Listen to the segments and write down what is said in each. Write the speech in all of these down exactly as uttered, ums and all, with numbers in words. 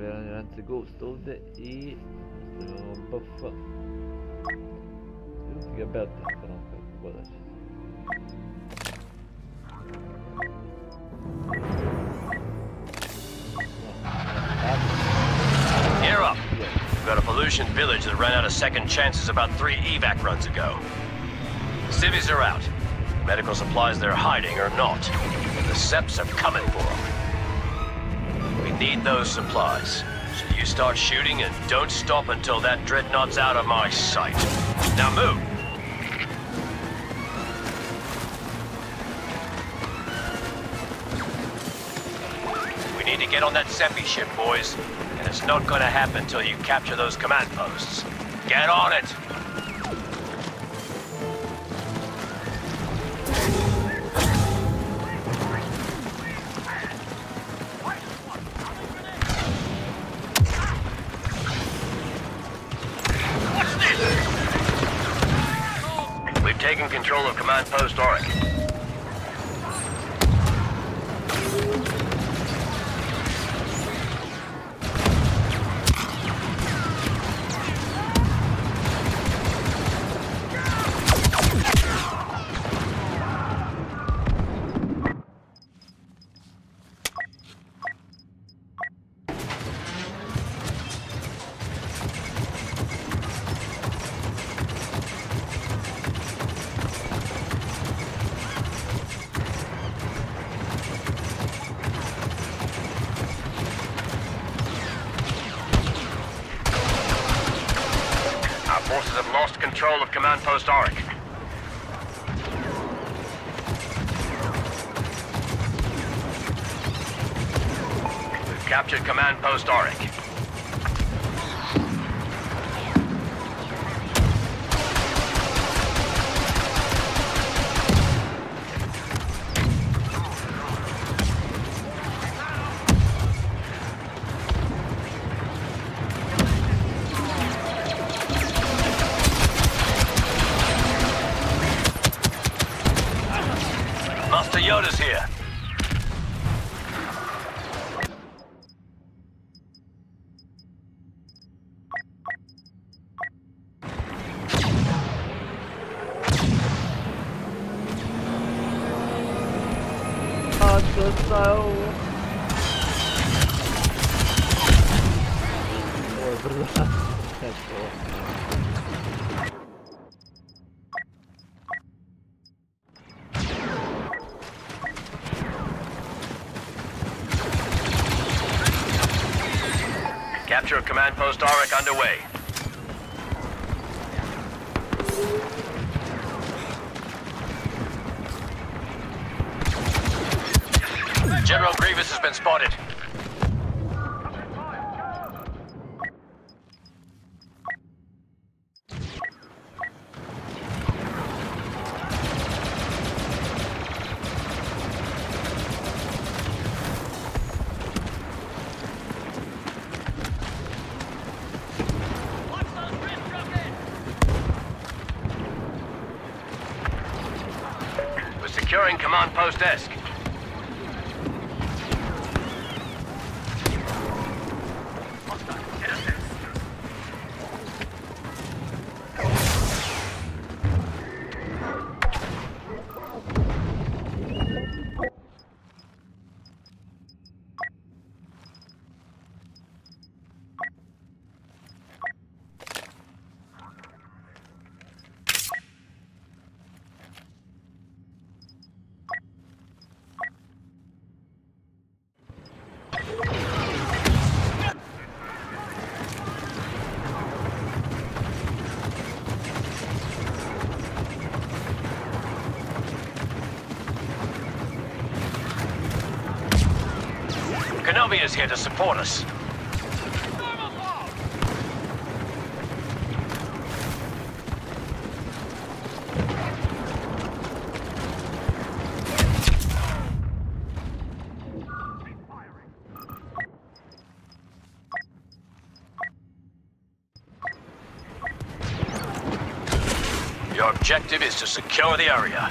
variante Ghost i buffa. Io figa bella, però per guardarci. Gear up. We've got a pollution village that ran out of second chances about three evac runs ago. Civvies are out. Medical supplies they're hiding are not. The Seps are coming for them. We need those supplies. So you start shooting and don't stop until that dreadnought's out of my sight. Now move! We need to get on that Seppi ship, boys. And it's not gonna happen until you capture those command posts. Get on it! We've taken control of Command Post Auric. Forces have lost control of Command Post Auric. We've captured Command Post Auric. Master Yoda's here. Capture of Command Post Auric underway. General Grievous has been spotted. We're securing Command Post Esk. Kenobi is here to support us. Your objective is to secure the area.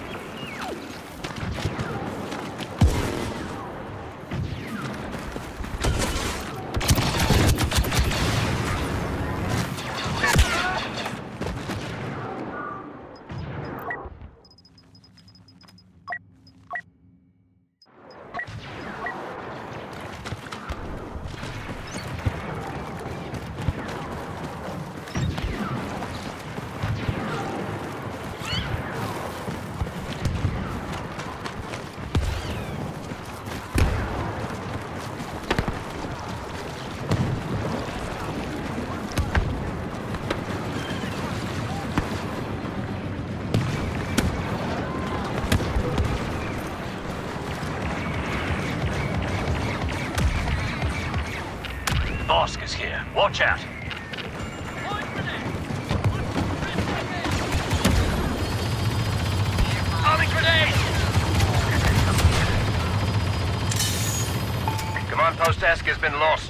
task is here. Watch out. Army grenade! Command post Esk has been lost.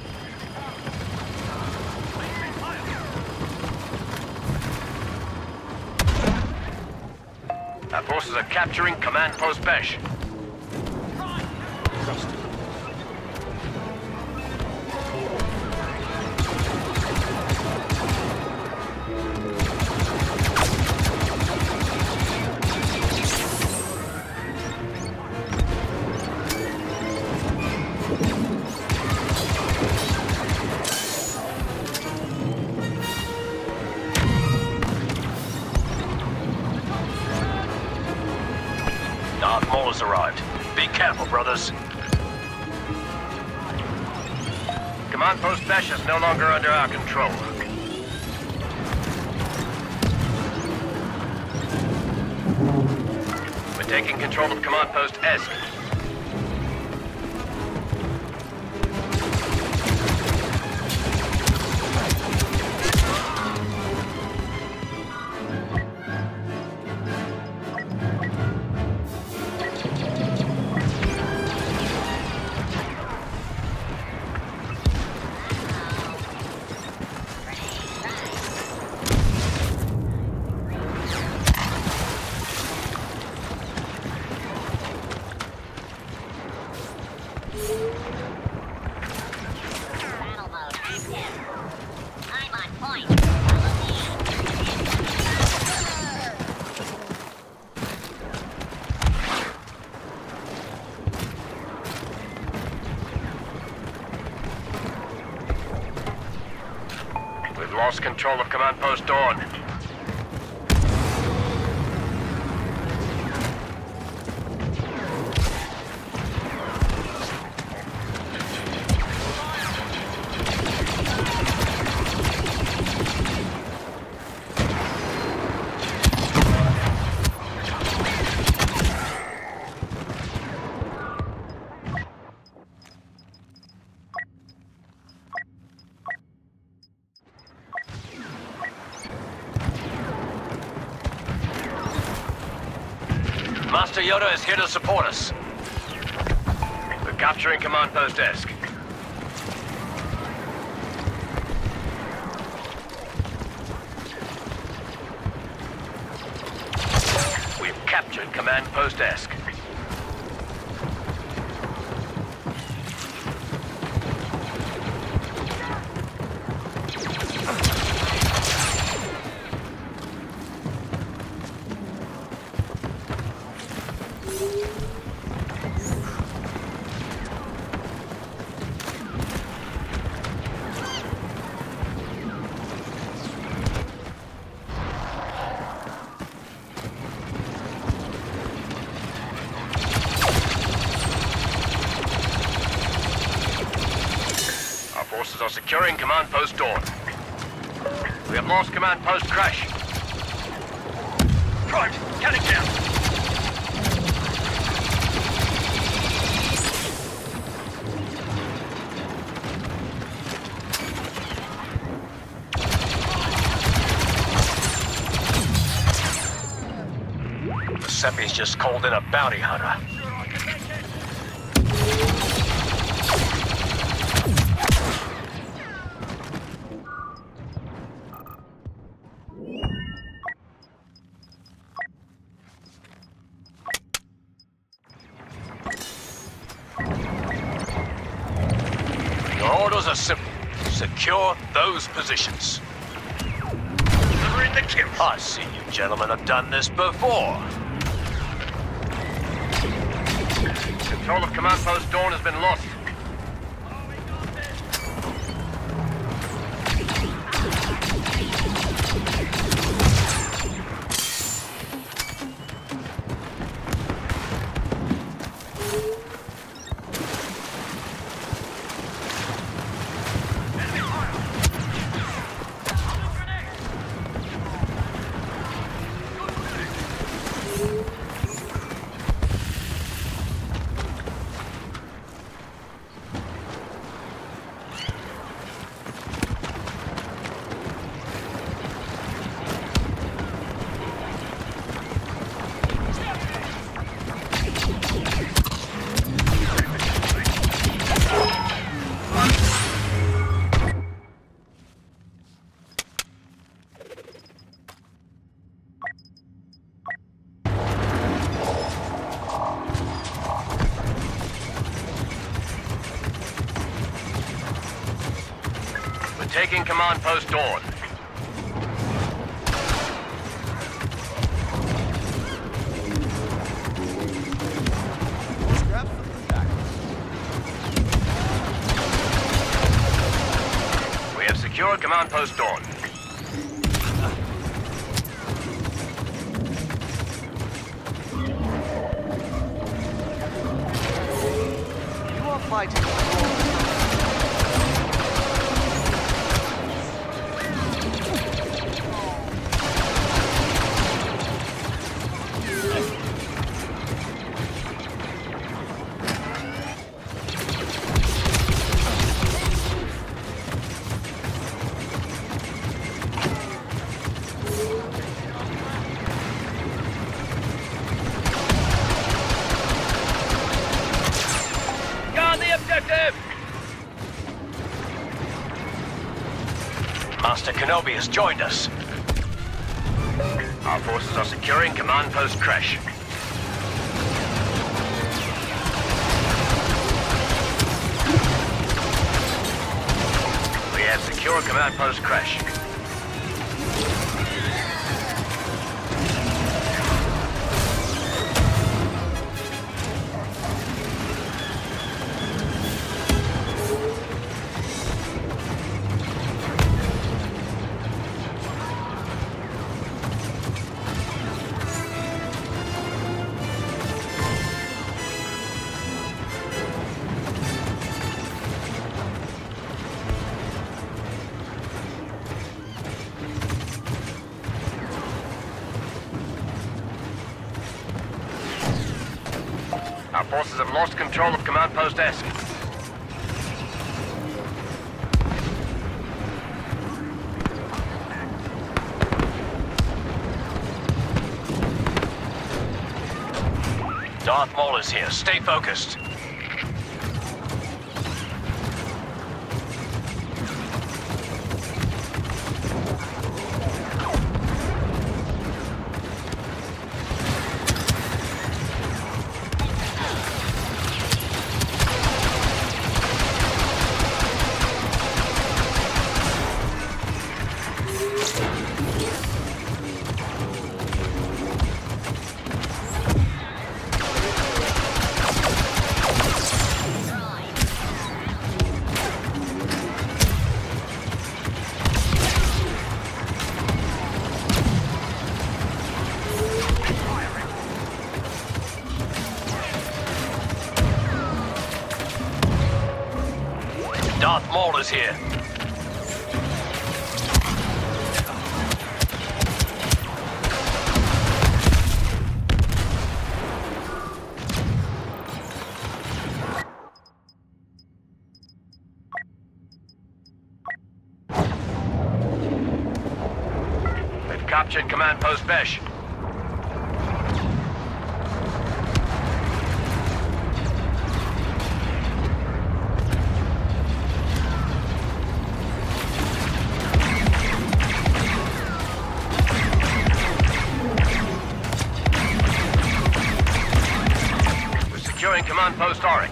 Our forces are capturing command post Besh. Darth Maul has arrived. Be careful, brothers. Command post Besh is no longer under our control. We're taking control of command post Esk. Battle mode active. I'm on point. Follow me. We've lost control of command post Dawn. Master Yoda is here to support us. We're capturing command post Esk. We've captured command post Esk. Forces are securing command post Dawn. We have lost command post Crash. Right, counting down. The Seppi's just called in a bounty hunter. Orders are simple. Secure those positions. Delivering the kill. I see you gentlemen have done this before. Control of command post Dawn has been lost. taking command post Dawn. We have secured command post Dawn. You are fighting. Master Kenobi has joined us. Our forces are securing command post Kresh. We have secured command post Kresh. Our forces have lost control of command post Esk. Darth Maul is here. Stay focused. Darth Maul is here. We've captured command post Besh. Securing command post Auric.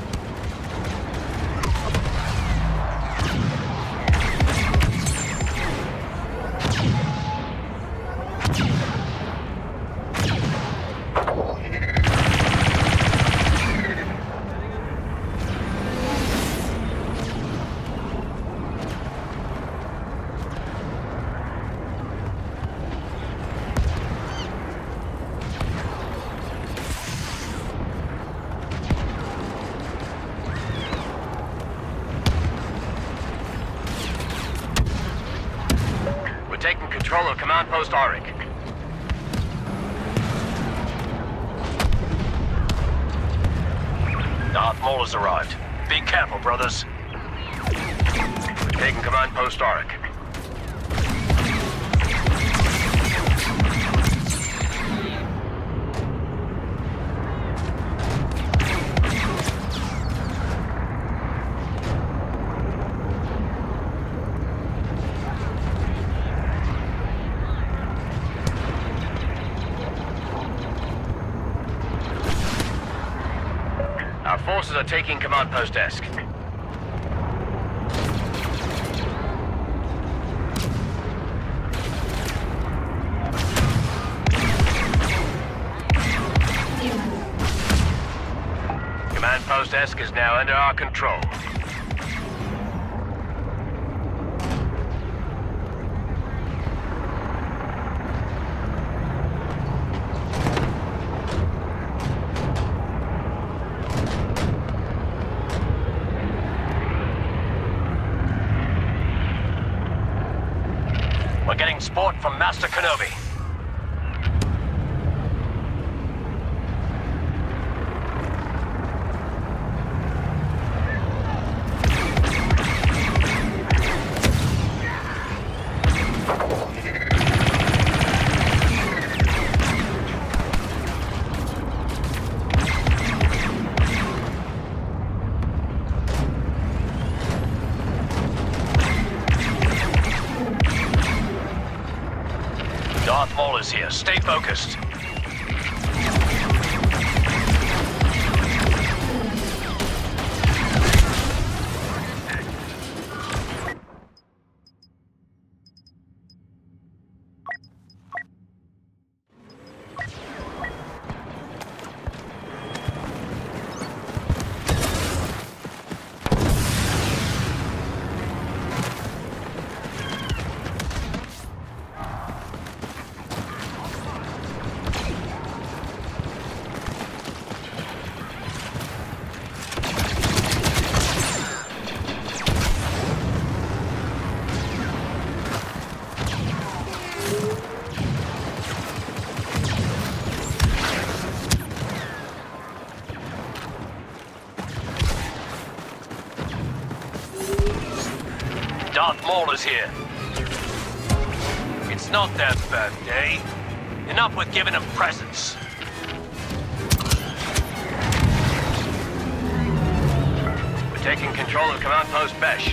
Taking control of command post Auric. Darth Maul has arrived. Be careful, brothers. We're taking command post Auric. Our forces are taking command post Esk. Zesk is now under our control. We're getting support from Master Kenobi. Darth Maul is here. Stay focused. Darth Maul is here. It's not their birthday. Enough with giving them presents. We're taking control of Command Post Besh.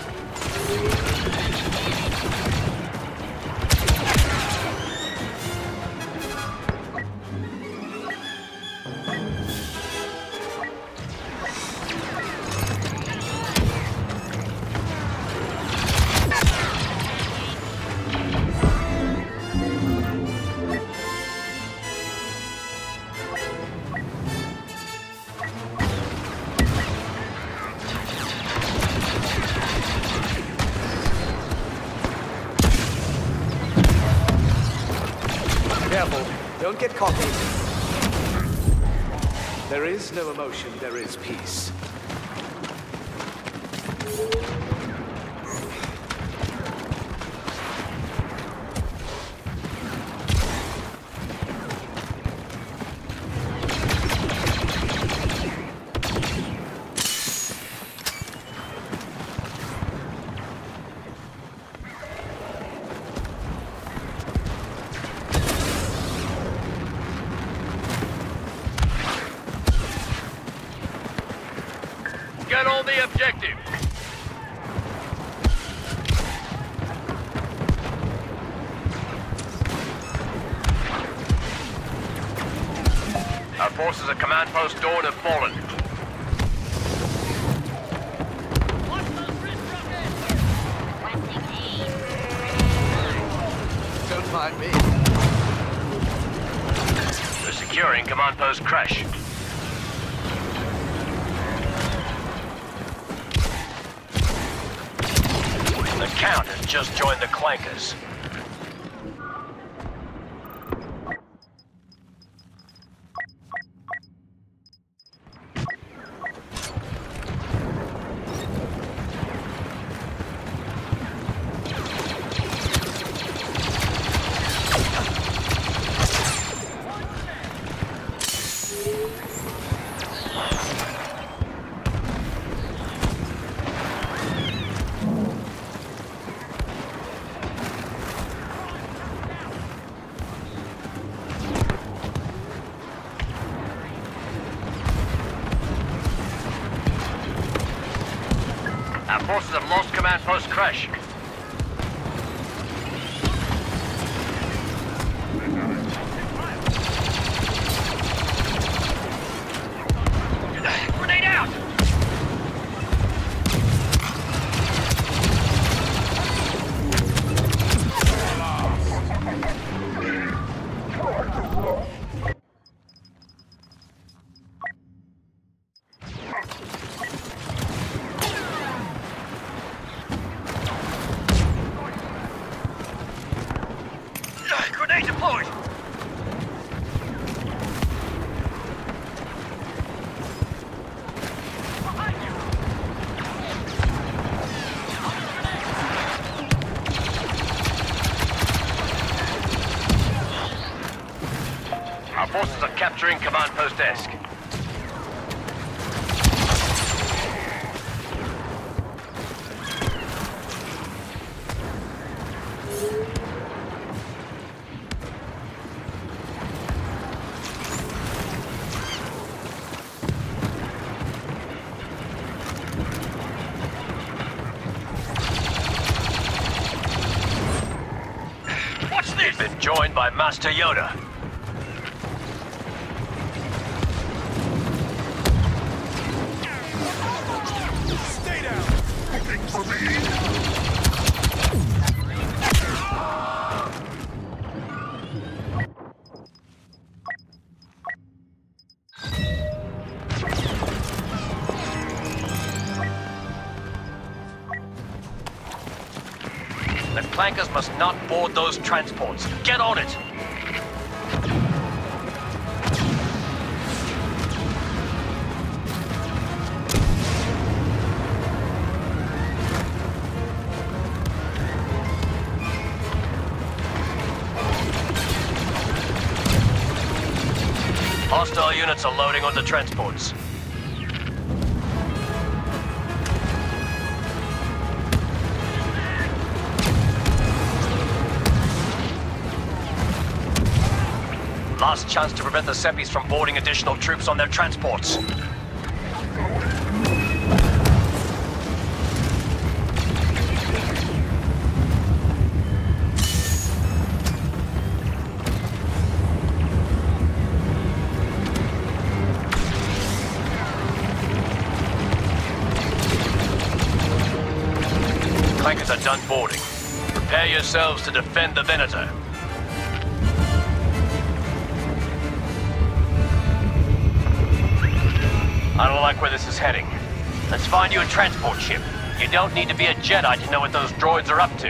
Careful, don't get cocky. There is no emotion, there is peace. Get on the objective. Our forces at Command Post Dawn have fallen. Don't mind me. We're securing Command Post Crash. The Count has just joined the Clankers. Our forces have lost Command Post Crash. Grenade out! process of capturing Command Post Esk. Been joined by Master Yoda. Stay down! Looking for me? The clankers must not board those transports. Get on it! Hostile units are loading onto transports. Last chance to prevent the Seppies from boarding additional troops on their transports. Clankers are done boarding. Prepare yourselves to defend the Venator. I don't like where this is heading. Let's find you a transport ship. You don't need to be a Jedi to know what those droids are up to.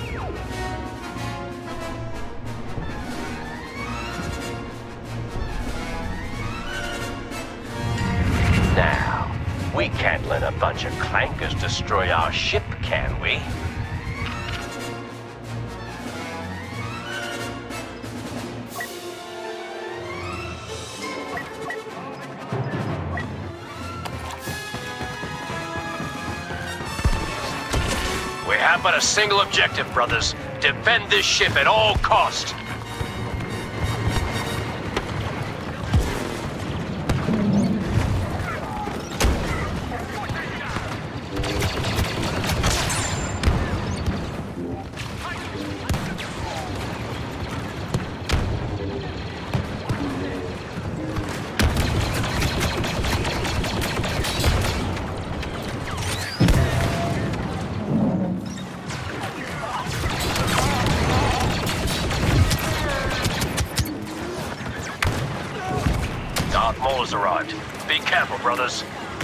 Now, we can't let a bunch of clankers destroy our ship, can we? We have but a single objective, brothers. Defend this ship at all cost. Darth Maul has arrived. Be careful, brothers.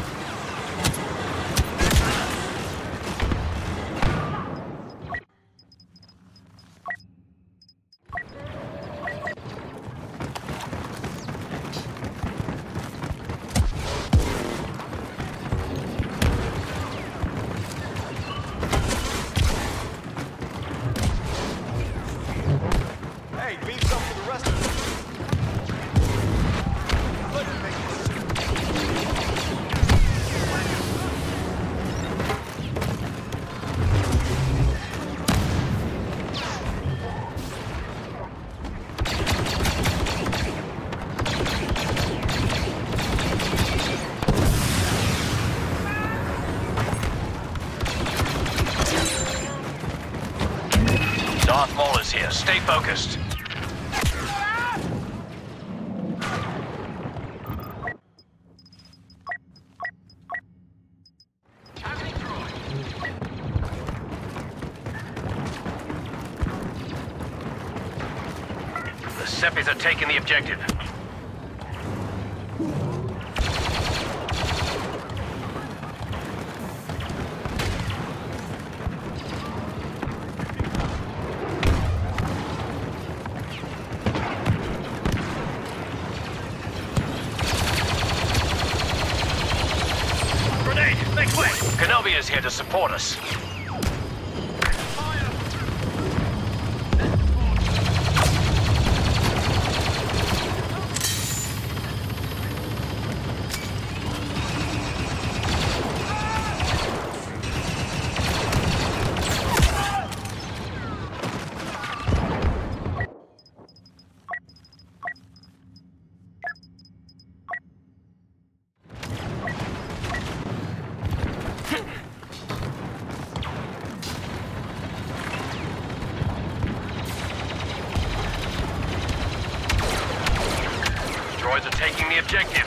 Hey, beat some for the rest of us. Darth Maul is here. Stay focused. The Seppies are taking the objective. Grenade! Make way! Kenobi is here to support us. the objective.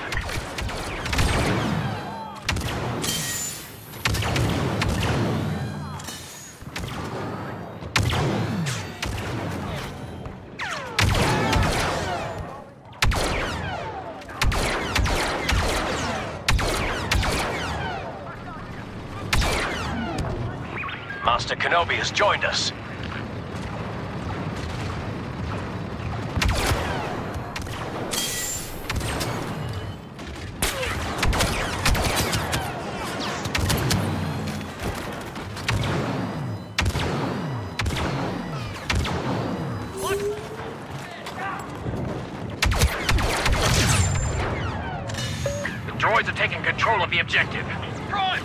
Master Kenobi has joined us. The droids are taking control of the objective. Prime!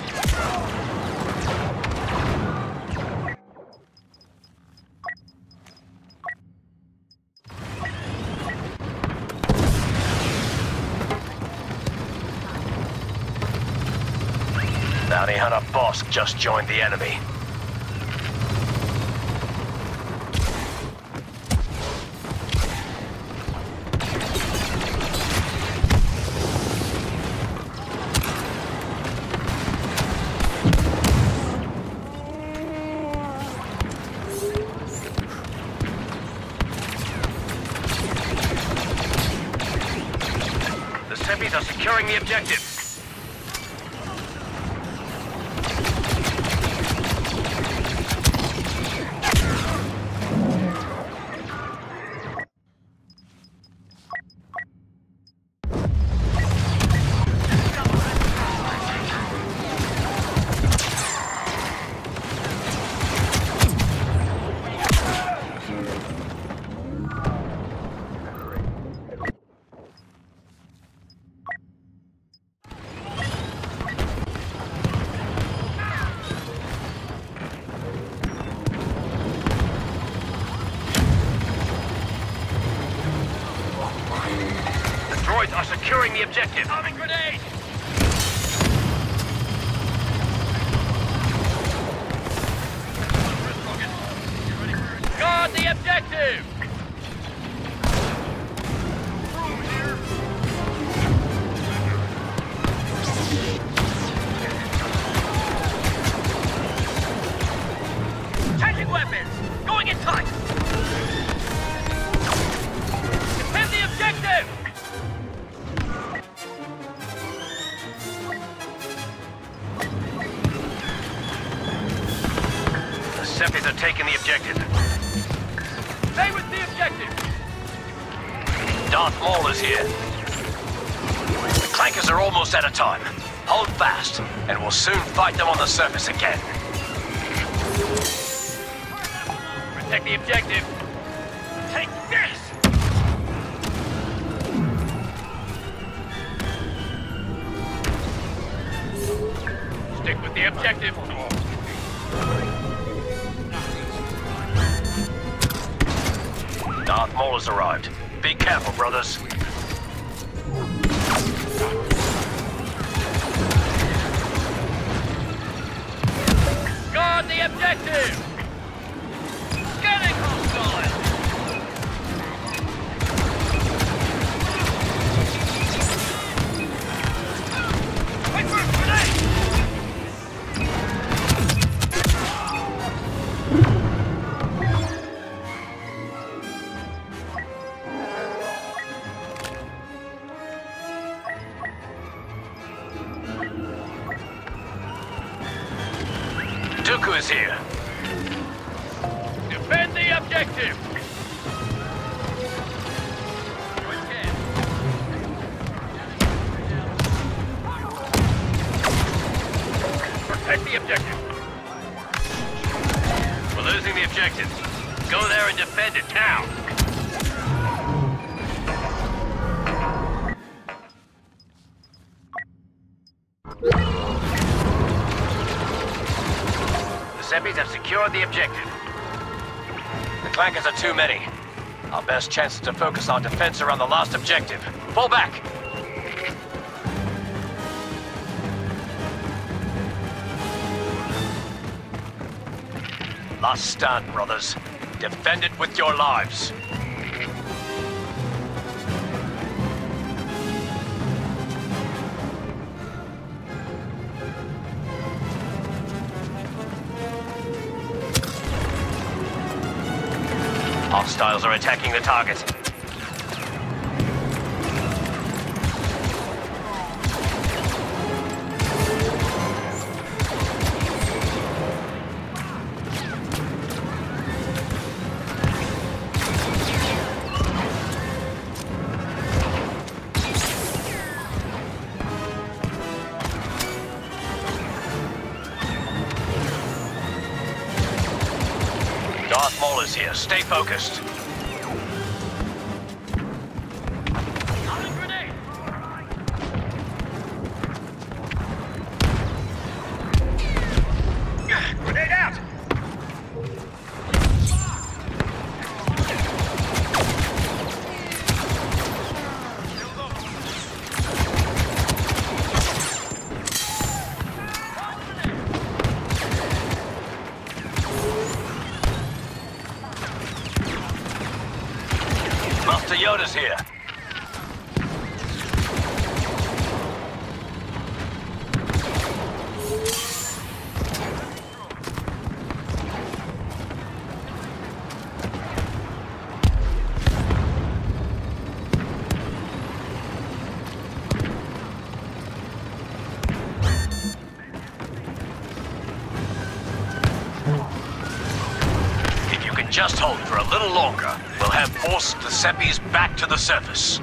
Bounty Hunter Bosk just joined the enemy. The Seppies are securing the objective. Are securing the objective. Arming grenade! Guard the objective! Changing weapons! Going in tight! Defend the objective! Seppies are taking the objective. Stay with the objective! Darth Maul is here. The Clankers are almost out of time. Hold fast, and we'll soon fight them on the surface again. Protect the objective. Take this! Stick with the objective. Darth Maul has arrived. Be careful, brothers. Guard the objective! Getting hostile! Wait for a grenade! Dooku is here. Defend the objective! Protect the objective. We're losing the objective. Go there and defend it now. The Seppies have secured the objective. The Clankers are too many. Our best chance is to focus our defense around the last objective. Fall back! Last stand, brothers. Defend it with your lives. Hostiles are attacking the target. Darth Maul is here. Stay focused. Grenade out! Master Yoda's here. If you can just hold for a little longer, we'll have forced the Seppies back to the surface.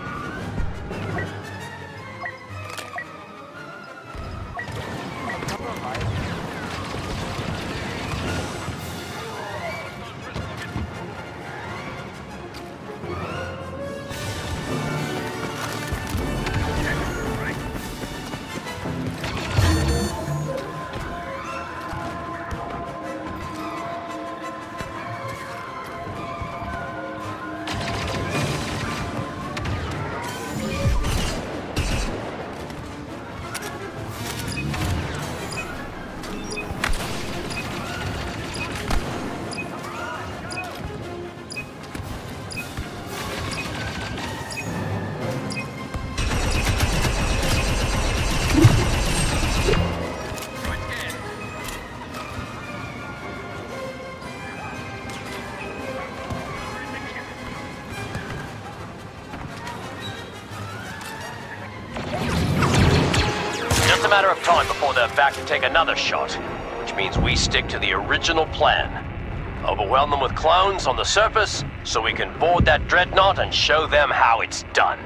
Just a matter of time before they're back to take another shot, which means we stick to the original plan. Overwhelm them with clones on the surface, so we can board that dreadnought and show them how it's done.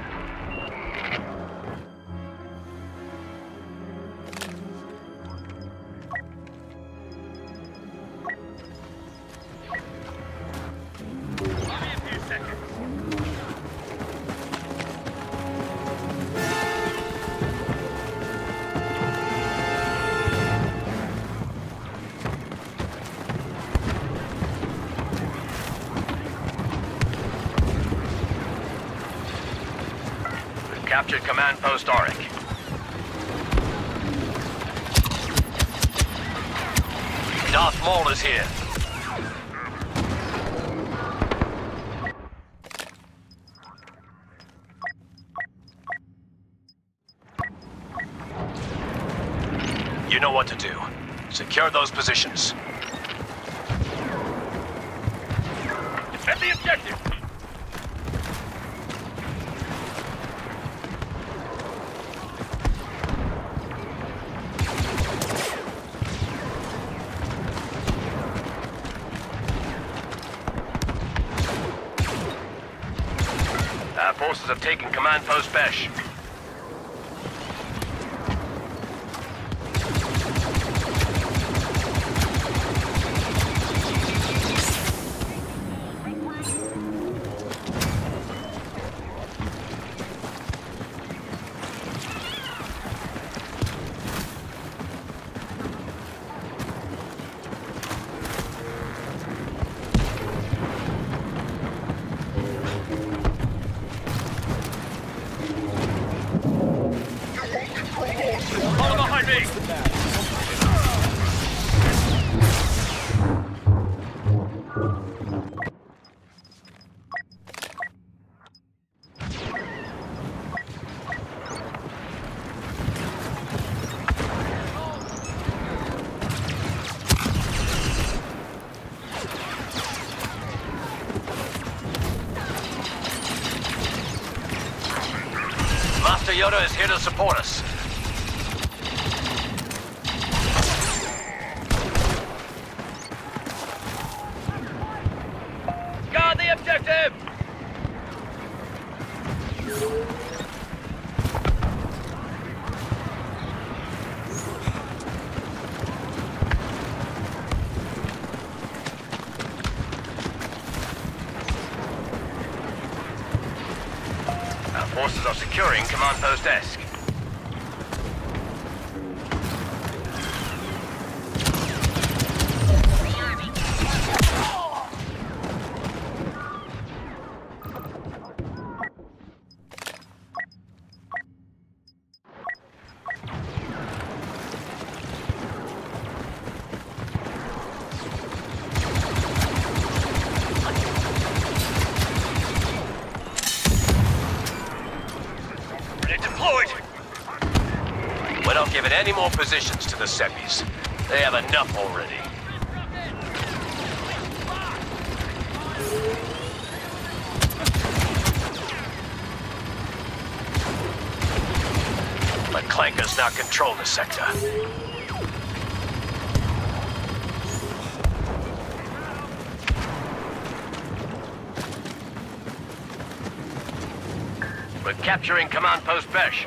Captured Command Post Auric. Darth Maul is here. You know what to do. Secure those positions. Defend the objective! Our forces have taken Command Post Besh. Master Yoda is here to support us. Guard the objective! Our forces are securing Command Post Esk. We're not giving any more positions to the Seppies. They have enough already. The Clankers now control the sector. We're capturing Command Post Besh.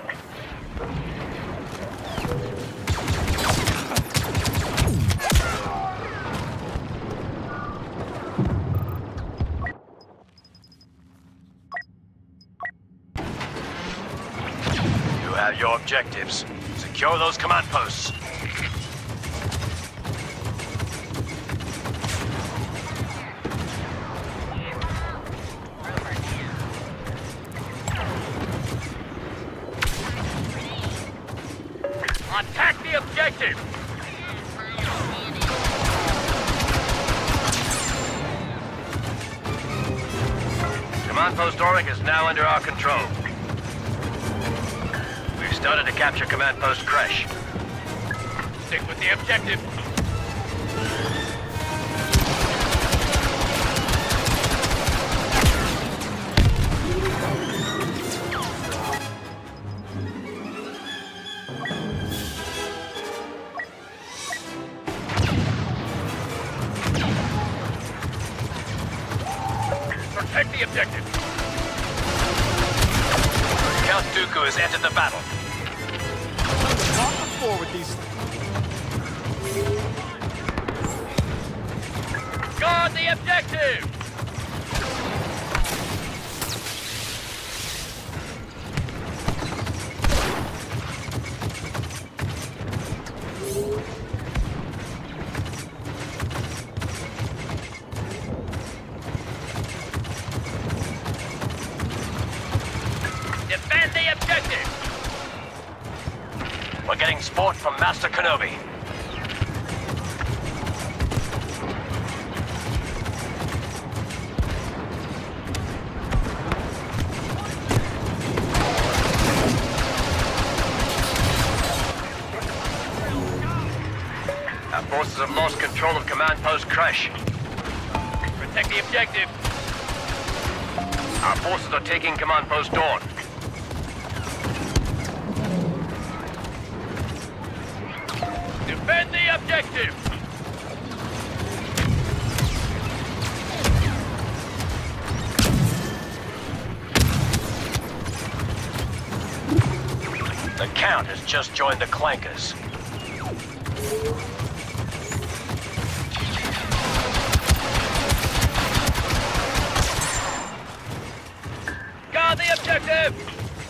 You have your objectives. Secure those command posts. Attack the objective! Command Post Auric is now under our control. We've started to capture Command Post Crash. Stick with the objective. Protect the objective. Count Dooku has entered the battle. Not before with these. Guard the objective! Defend the objective! We're getting support from Master Kenobi. Our forces have lost control of Command Post Crash. Protect the objective. Our forces are taking Command Post Dawn. Defend the objective! The Count has just joined the Clankers. Guard the objective!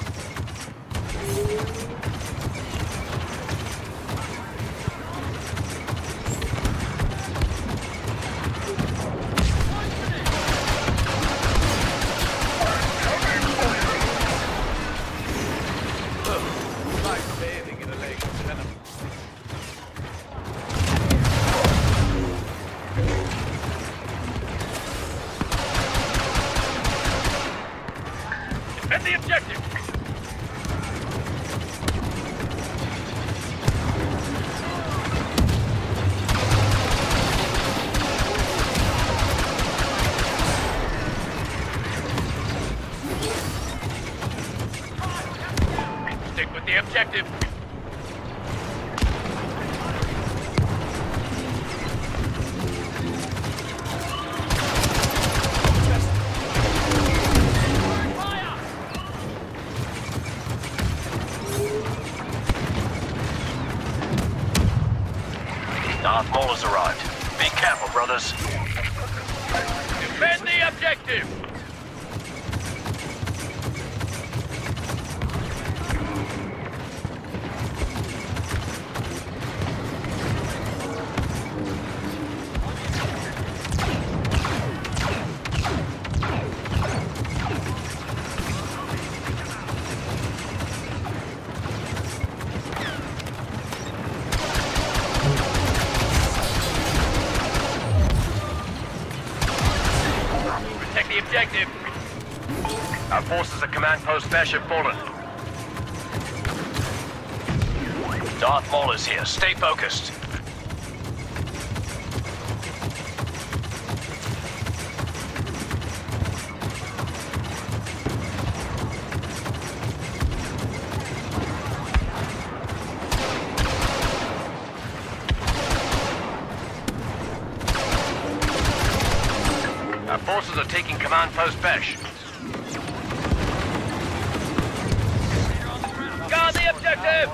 Like bathing in a lake of venom. Defend the objective! objective. Darth Maul has arrived. Be careful, brothers. Defend the objective. Protect the objective. Our forces at Command Post Besh have fallen. Darth Maul is here. Stay focused. Our forces are taking Command Post Besh. Guard the objective.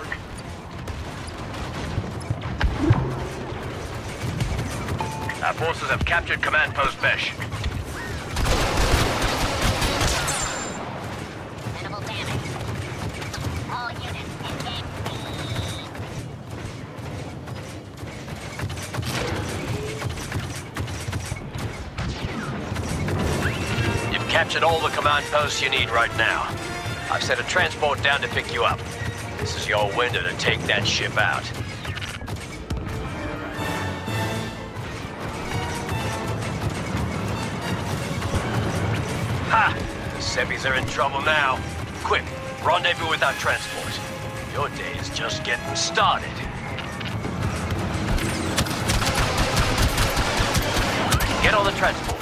Our forces have captured Command Post Besh. Minimal damage. All units engage. You've captured all the command posts you need right now. I've sent a transport down to pick you up. This is your window to take that ship out. Ha! The Sebbies are in trouble now. Quick, rendezvous with our transport. Your day is just getting started. Get on the transport.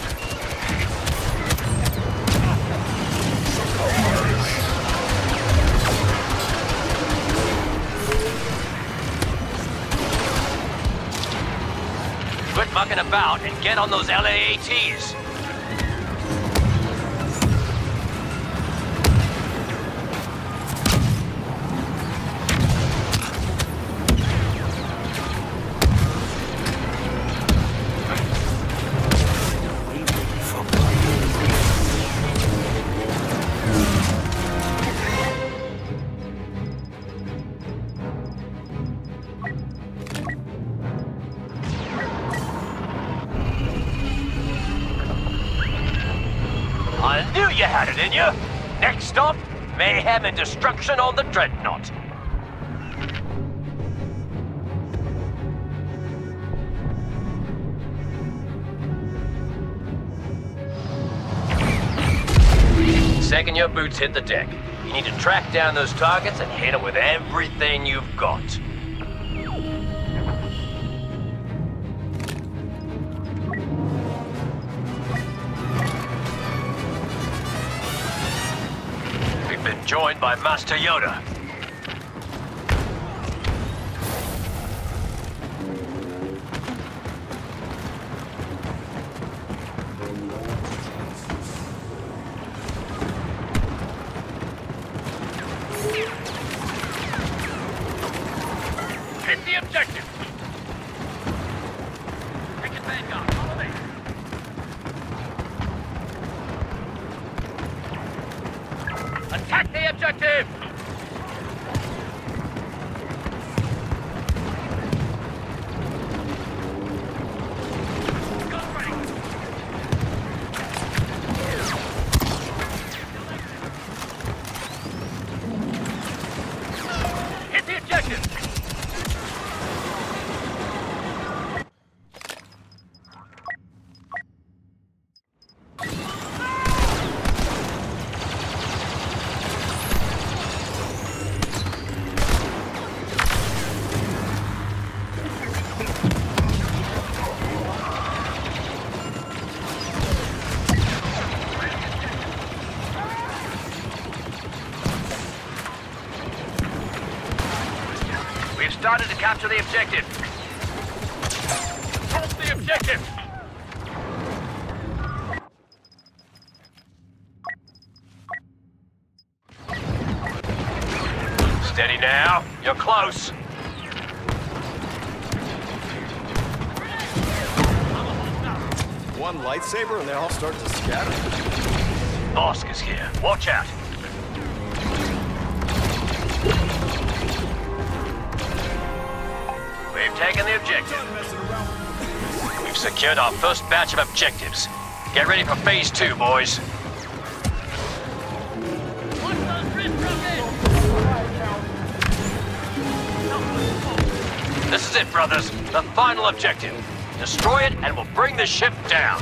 Quit mucking about and get on those L A A Ts. I knew you had it in you! Next stop, mayhem and destruction on the Dreadnought. Second your boots hit the deck, you need to track down those targets and hit them with everything you've got. Been joined by Master Yoda. Hit the objective. Take it, Vanguard. Follow me. Attack the objective! Gun ready! Hit the objective! decided to capture the objective. Hold the objective! Steady now. You're close. One lightsaber and they all start to scatter. Bosk is here. Watch out. We've taken the objective. We've secured our first batch of objectives. Get ready for phase two, boys. This is it, brothers. The final objective. Destroy it and we'll bring the ship down.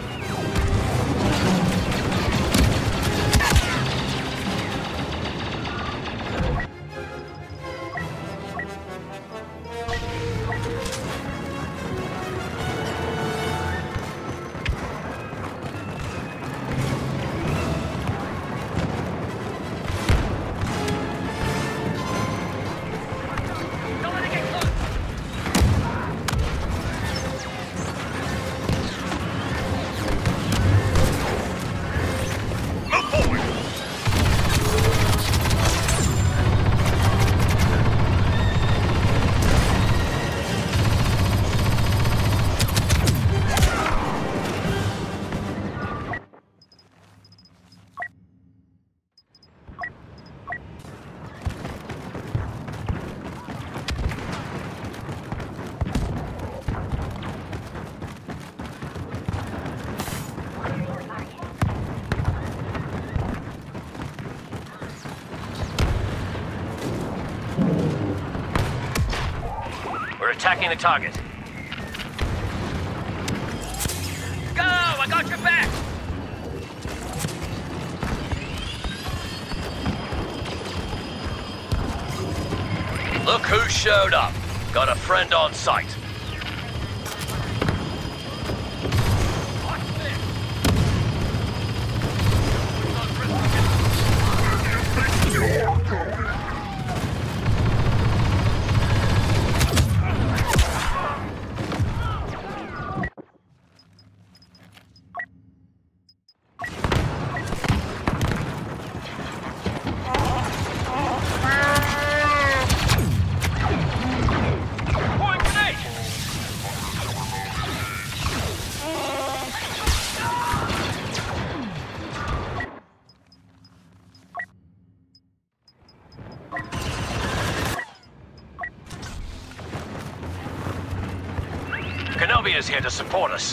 Attacking the target. Go! I got your back! Look who showed up. Got a friend on site. Kenobi is here to support us.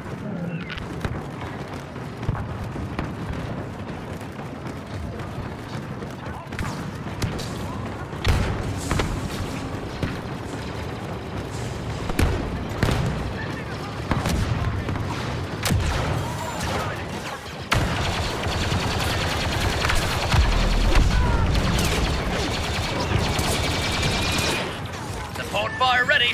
Support fire ready.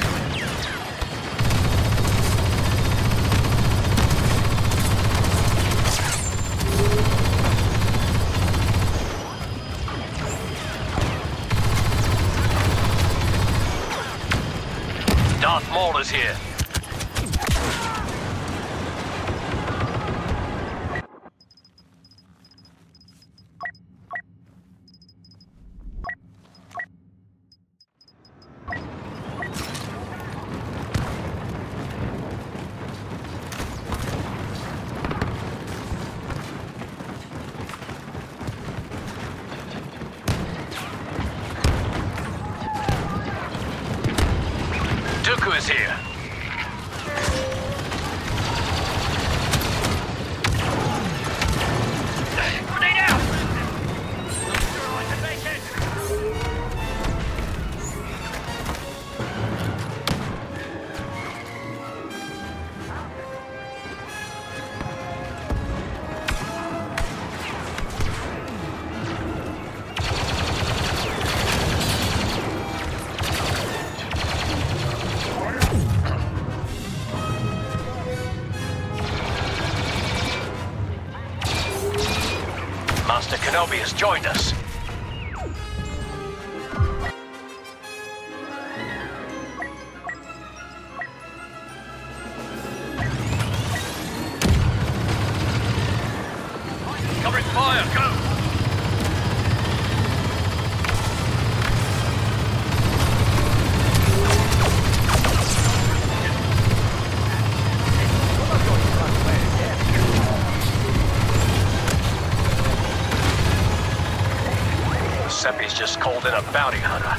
Darth Maul is here. Dooku is here. Grenade out! Not sure I can make it. Master Kenobi has joined us. just called in a bounty hunter.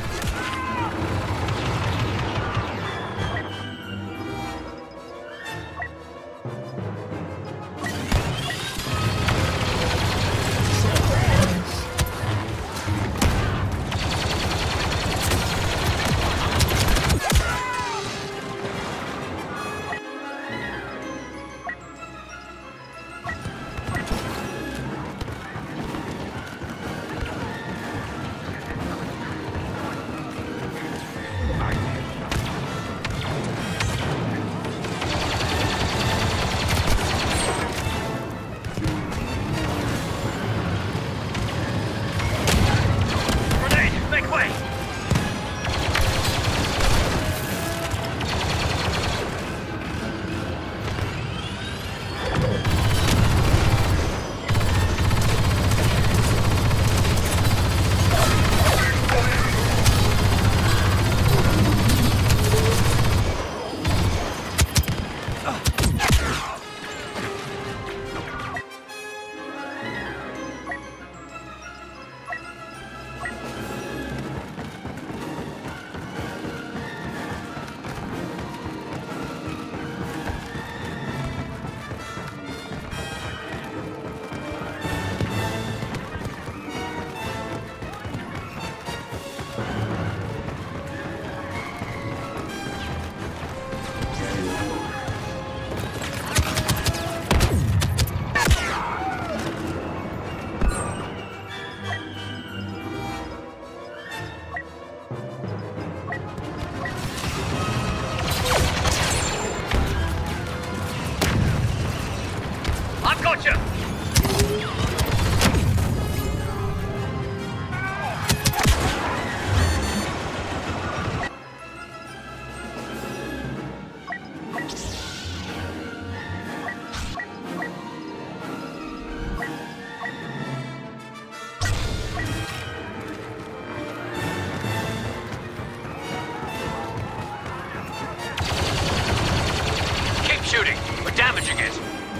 Shooting. We're damaging it.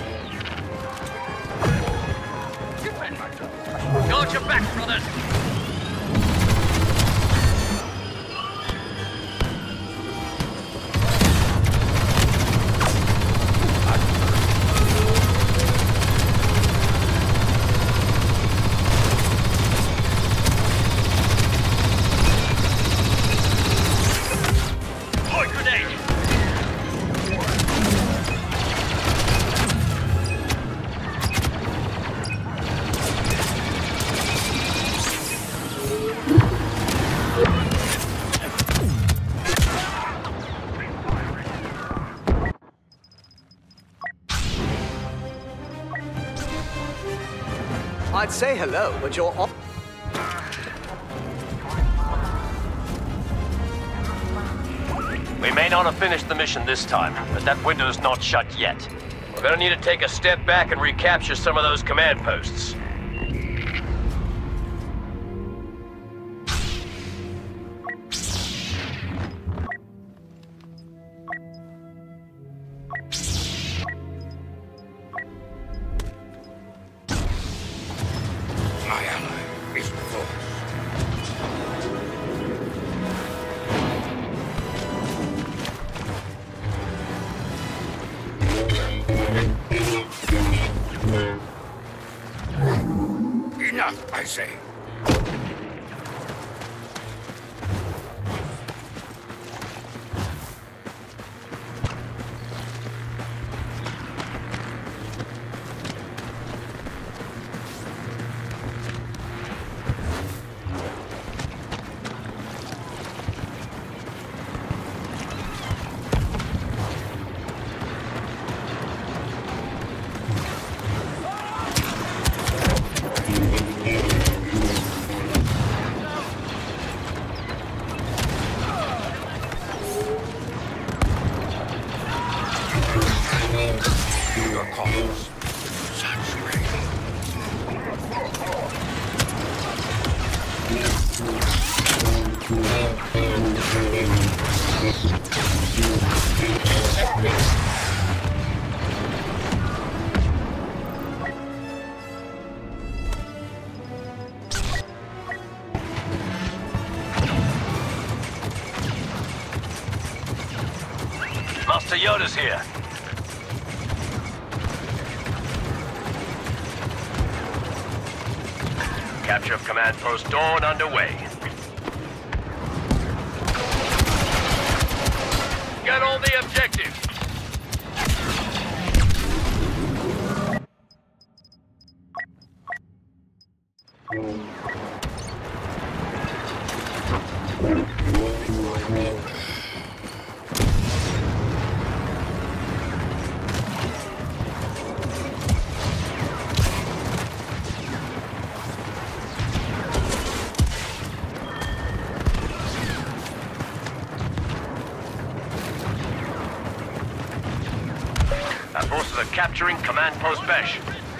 Guard your back, brothers. Deploy grenade. I'd say hello, but you're off. We may not have finished the mission this time, but that window's not shut yet. We're gonna need to take a step back and recapture some of those command posts. My ally is forced. Enough, I say. Your cause. Such Yoda's here. Capture of Command Post Dawn underway. Get all the objectives. Our forces are capturing Command Post Besh.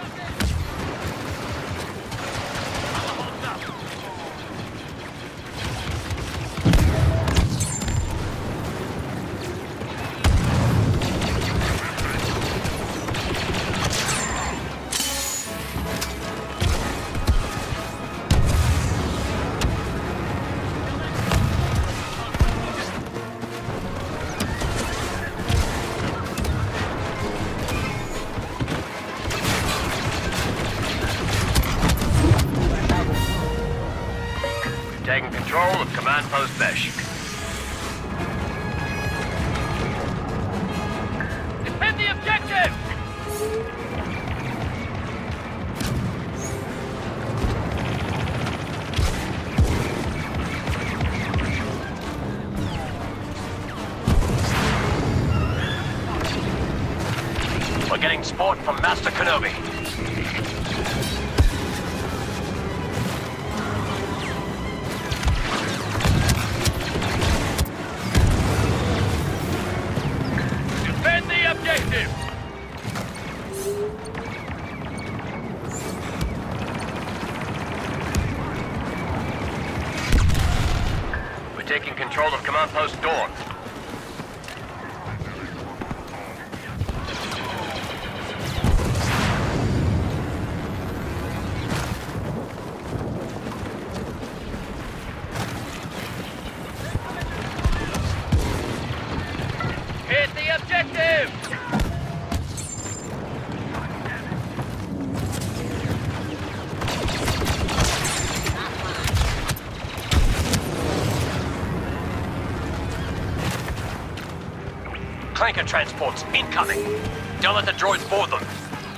Taking control of Command Post Besh. Defend the objective! We're getting support from Master Kenobi. Objective! We're taking control of Command Post Dawn. Hit the objective! Clanker transports incoming. Don't let the droids board them.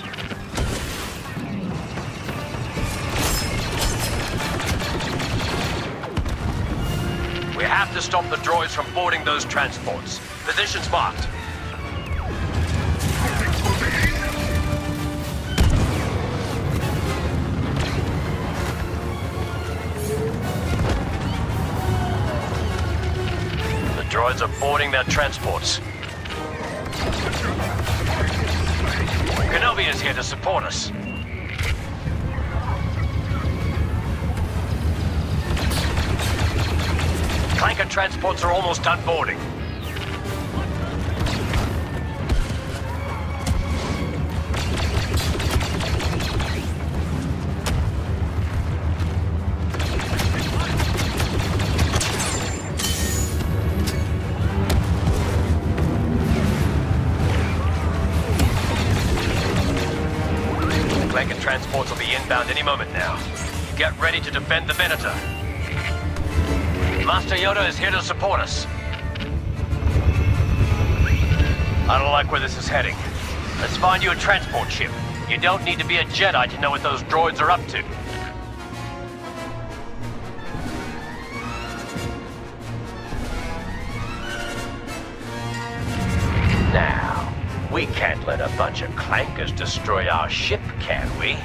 We have to stop the droids from boarding those transports. Positions marked. The droids are boarding their transports. Kenobi is here to support us. Clanker transports are almost done boarding. Clanker transports will be inbound any moment now. Get ready to defend the Venator. Master Yoda is here to support us. I don't like where this is heading. Let's find you a transport ship. You don't need to be a Jedi to know what those droids are up to. Now, we can't let a bunch of clankers destroy our ship, can we?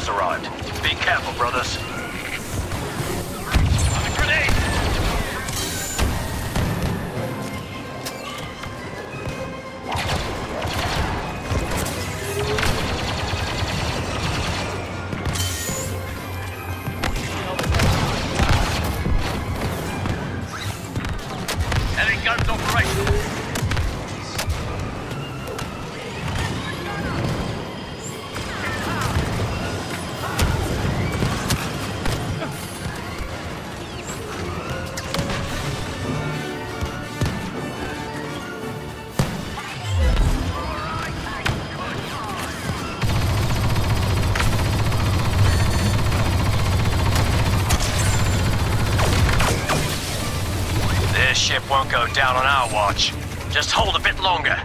has arrived. Be careful, brothers. Grenade! Heavy guns operational. This ship won't go down on our watch. Just hold a bit longer.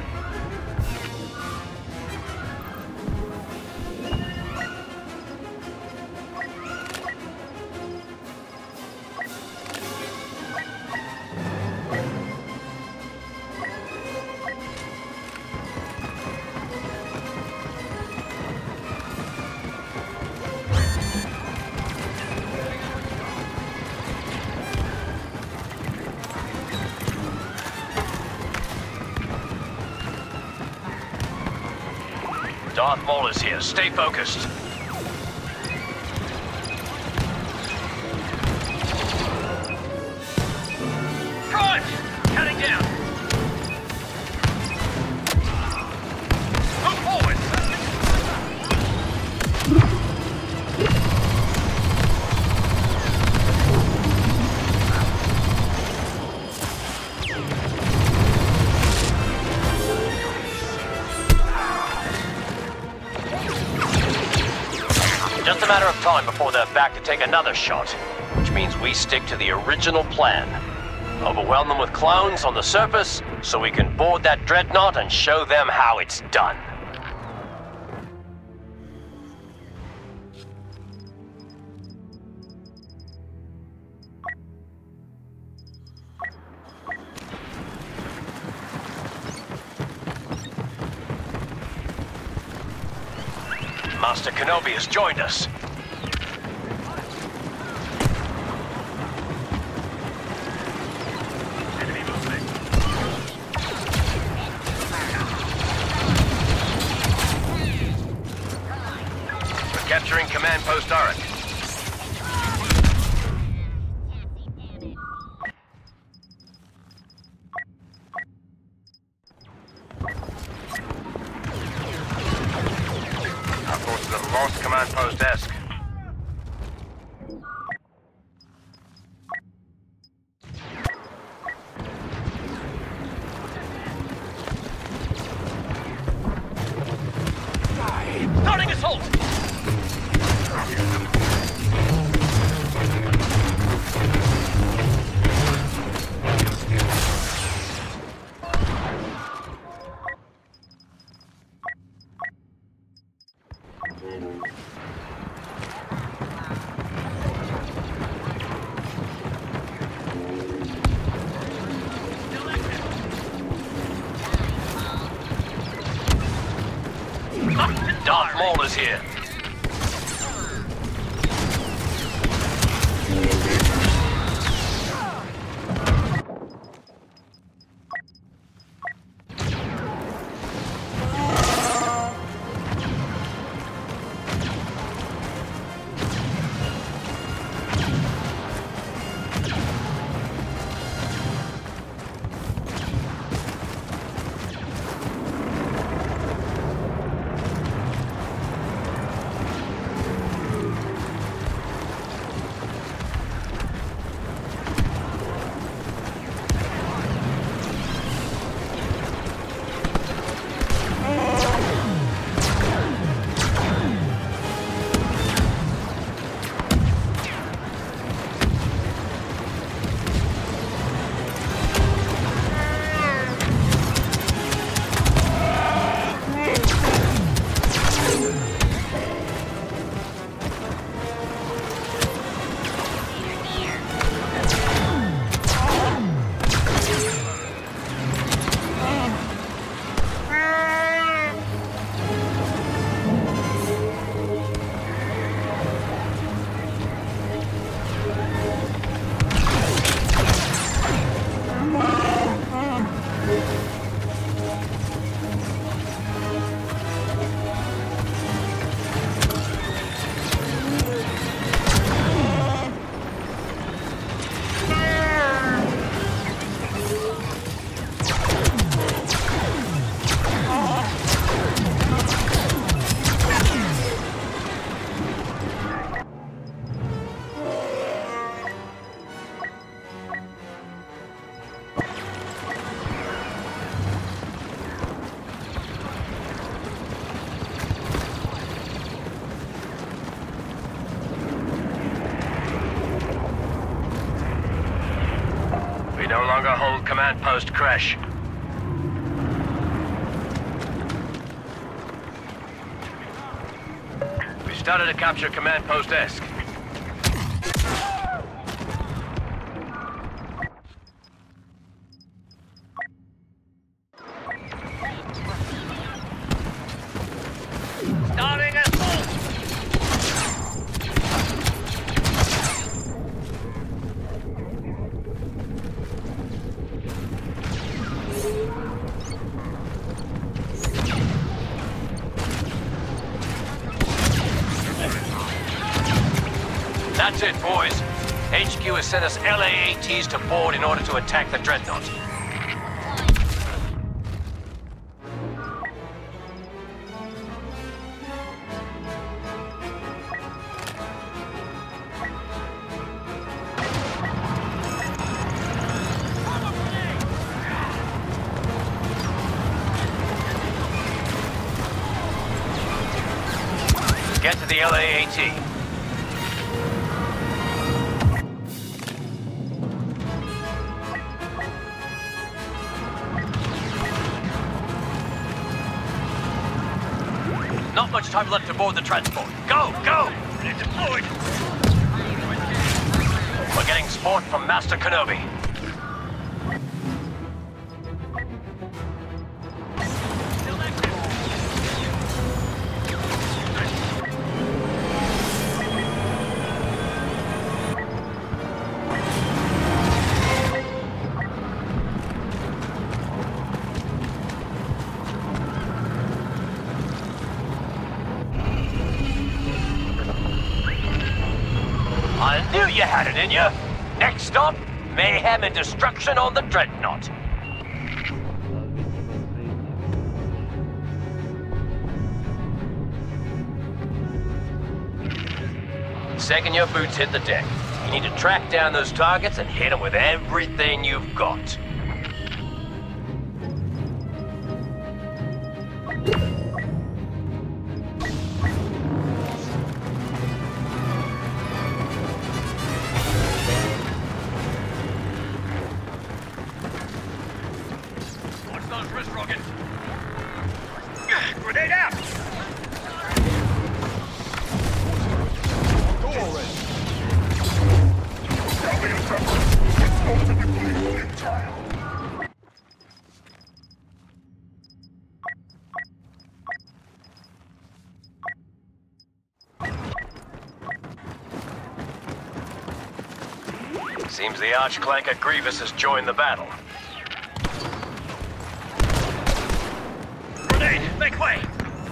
Darth Maul is here. Stay focused. Front! Cutting down. Move forward. Just a matter of time before they're back to take another shot, which means we stick to the original plan. Overwhelm them with clones on the surface, so we can board that dreadnought and show them how it's done. Master Kenobi has joined us. Enemy movement. We're capturing Command Post Arak. Lost Command Post desk. Starting assault! Darth Maul is here. command post crash. We started to capture command post Esk. Starting assault! That's it, boys. H Q has sent us L A A Ts to board in order to attack the Dreadnought. Get to the L A A T. Not much time left to board the transport. Go, go! It's deployed! We're getting support from Master Kenobi. I knew you had it in you. Next stop, mayhem and destruction on the Dreadnought. Second your boots hit the deck, you need to track down those targets and hit them with everything you've got. Watch those wrist rockets. Grenade out! Go already. Enemy attack. It's not typically futile. Seems the Archclanker Grievous has joined the battle. Grenade, make way!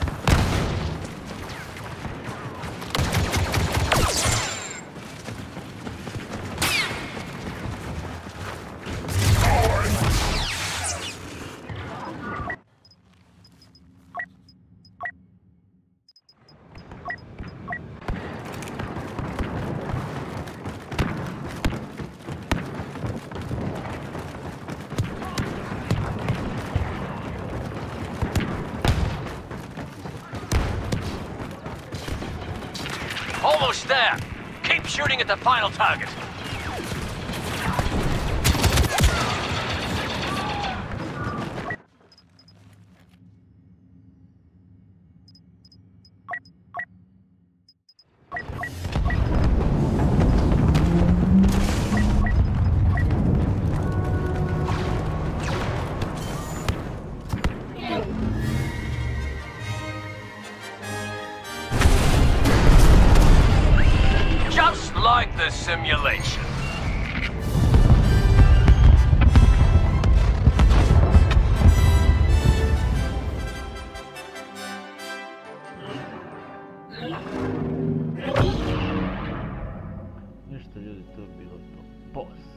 Almost there. Keep shooting at the final target. Just like the simulation. Ništa ljudi, to je bilo to. Post.